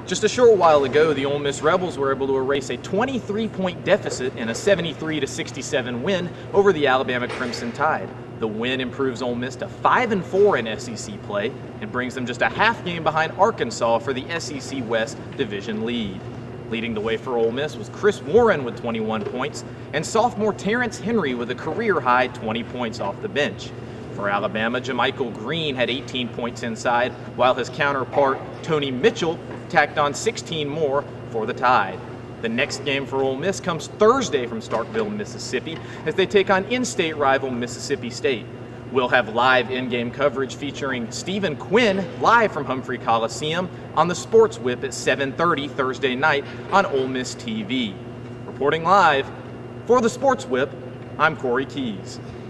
Just a short while ago, the Ole Miss Rebels were able to erase a 23-point deficit in a 73-67 win over the Alabama Crimson Tide. The win improves Ole Miss to 5-4 in SEC play and brings them just a half game behind Arkansas for the SEC West Division lead. Leading the way for Ole Miss was Chris Warren with 21 points and sophomore Terrence Henry with a career-high 20 points off the bench. For Alabama, Jamichael Green had 18 points inside, while his counterpart Tony Mitchell tacked on 16 more for the Tide. The next game for Ole Miss comes Thursday from Starkville, Mississippi, as they take on in-state rival Mississippi State. We'll have live in-game coverage featuring Stephen Quinn live from Humphrey Coliseum on the SportsWhip at 7:30 Thursday night on Ole Miss TV. Reporting live for the SportsWhip, I'm Kory Keys.